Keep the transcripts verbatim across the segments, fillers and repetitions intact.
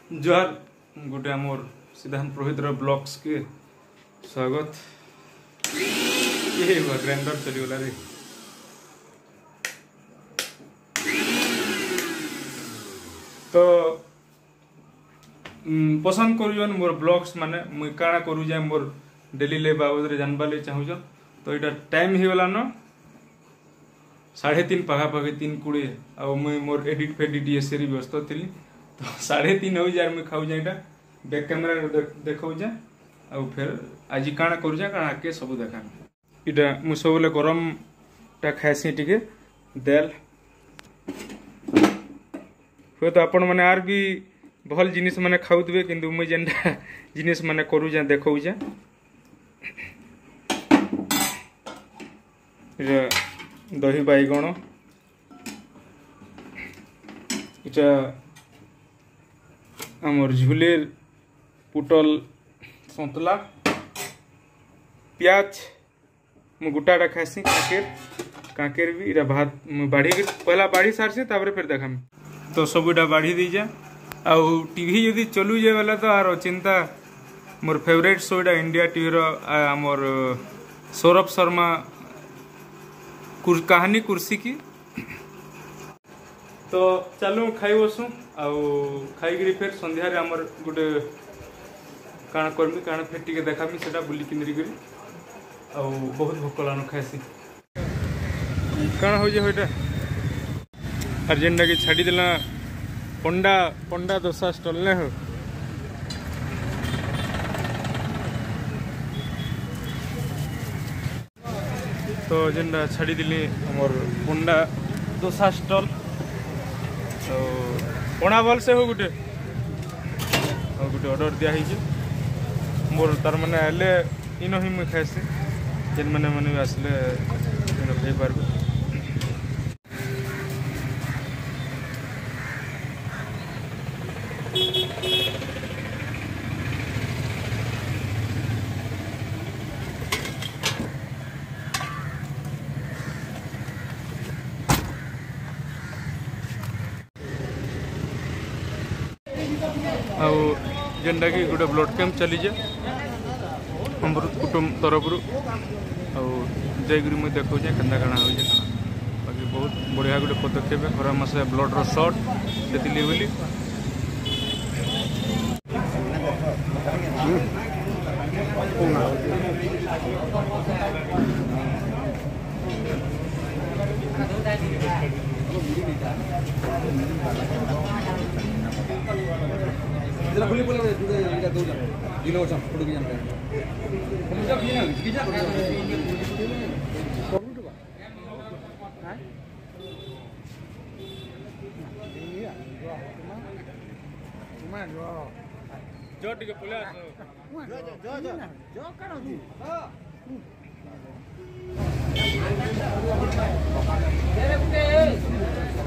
जोहार गोटे आमर सिद्धांत पुरोहितर ब्लॉग्स के स्वागत। ये ग्राइंडर चलीगला रे। तो पसंद करूँ मोर ब्लॉग्स माने मुई काଣା करू जाए मोर डेली लाइफ बाबद रे जानबा ले चाहूछ। तो इटा टाइम ही वाला न साढ़े तीन पाखापाखि तीन कुड़े आ मुई मोर एडिट फेडिट ये सेरी व्यस्त थी। तो साढ़े तीन हो जाए मुई खाऊ जाए बैक कैमेरा देखा जाए आ फिर आज काଣା करू जाए काଣା के सब देखा। इटा मुई सब गरम टा खाएसी टिके दाल हुए तो आपण मैंने आर भी भल जिनिस माने खाऊवे किंतु मुई जेनटा जिनिस माने करू जाए देखा जाए। दही बैगण इटा आमर झुलेर पुटल सतला प्याज मु गोटाटा खासी काकेर काकेर भी इटा भात बाढ़ी पहला बाढ़ी सारसी तापर फिर देखा। तो सब इटा बाढ़ी दी जाए आ टीवी यदि चलू जाए वाला तो आर चिंता मोर फेवरेट शो इटा इंडिया टीवी रो आमर सौरभ शर्मा कुर, कहानी कुर्सी की। तो चलो खाई बसु आउ खाई फिर संध्या रे आमर गोटे काଣା करमी काଣା फिर टिके देखामी सेटा बुली किनरी करी आउ बहुत भोक लानो खाइसी काଣା हो जे होइटा अर्जेंटा के छाड़ी देला पंडा पंडा दोसा स्टॉल ने हो। तो जेनटा छाड़ी दिली हमर पंडा दोसा स्टॉल तो पणा भल से हो गुटे और गुटे ऑर्डर दिया है मोर तार माने आले इन ही मुई खाइसी जेन माने माने आसले इन खाई पारबे। आउ जेनटा कि गोटे ब्लड कैंप चली जाए अमृत कुटुंब तरफ रु जाकरी मुझे देखा जाए केन्ता काଣା हो बाकी बहुत बढ़िया गोटे पदक्षेप खरा मासे ब्लड रो शॉट से बोली इधर खुली बोल रहे दूध इधर दो जन दिन और सब फोटो की जानकारी हम जब ये ना कीजा करूँ तो बा हां ये तुम्हारा जो जो टिके पुलिस जो जो जो जो करो जी हां तेरे बुके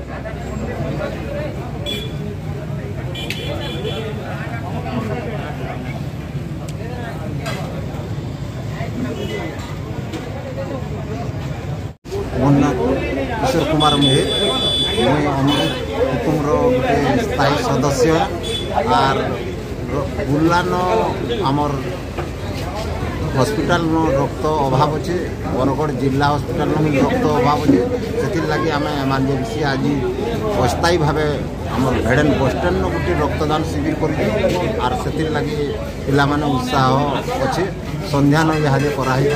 किशोर कुमार मेहर मुई अमृत कुटुंब गोटे स्थायी सदस्य आर बुलान आमर हॉस्पिटल रक्त अभाव अच्छे बरगढ़ जिला हॉस्पिटल रक्त अभाव अच्छे से लगी आम एमरजेंसी आज अस्थायी भाव आम भेड़ेन बस स्टैंड गोटे रक्तदान शिविर कर से लगी पिला माने उत्साह अच्छे संध्यान यहाँ कराई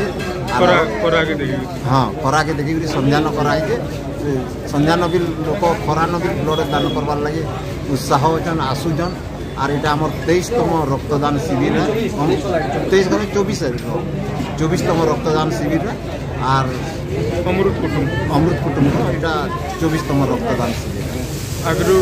हाँ करा के देखिक संध्यान कराई संध्यान भी लोक खरान भी ब्लड दान करवार लगे उत्साह अच्छन आसुचन आर इटा आम तेईसतम रक्तदान शिविर है तेईस चौबीस चौबीसतम रक्तदान शिविर आर अमृत कुटुंब अमृत कुटुंब इटा चौबीसतम रक्तदान शिविर आगु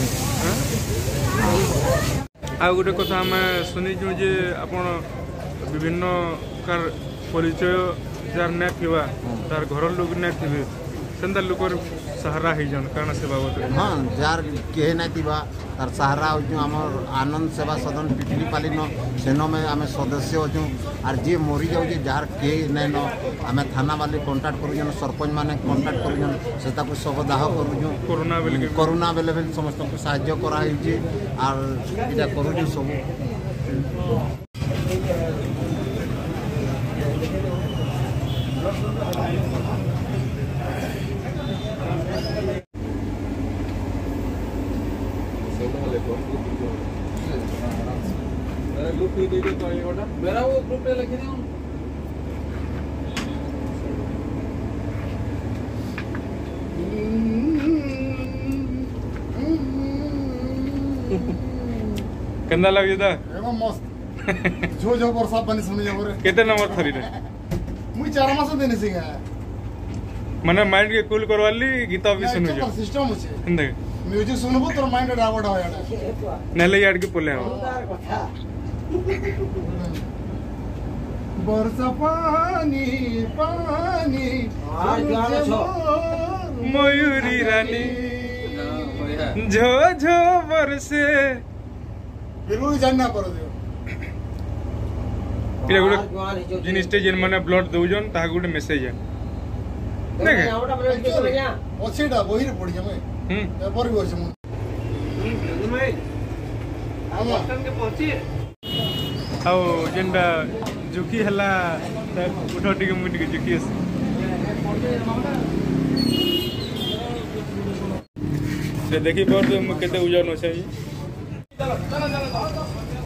आ गोटे कथा आम शुनिचु जे आपण विभिन्न कार परिचय जार ना थिबा तार घर लोग ना थिबे सेंता लोकर सहारा ही जन काना से बाबत हाँ जार कहे ना थिबा तार सहारा हो आमर आनंद सेवा सदन पिटलीपाली न सेन में आम सदस्य अच्छु आर जी मरी जाऊँ जार के नाइन आम थाना वाले कंटाक्ट कर सरपंच मैंने कंटाक्ट कर शवदाह करूँ कोरोना बेले कोरोना बेले बेले समस्त को साहाय्य कराई आर इटा करूँ सब मेरा वो ग्रुप पे लिख दिया कंदा लग जाता एवं मस्त जो जो वर्षा पानी सुनी जाओ रे केते नंबर थरी रे मुई चार मास देने सिंगा माने माइंड के कूल करवाली गीत भी सुनु जो सिस्टम अछि हिंदे म्यूजिक सुनबो तोर माइंड डावड हो याडा नेले याड के पोले हो वर्षा पानी पानी मयूरी रानी झो झो बरसे बिल्कुल जानना पड़ो दियो इरे गुडे जिन स्टेज माने ब्लड दउजन ता गुडे मैसेज है देखे ओछेडा बहिर पड़ी जमे हम पेपर भी होछ मु बटन के पहुंची आओ जेंडा जुकी हला उठो टिके मुटी के जुकी है से देखी पर तो केते उजन होछ चलो चलो चलो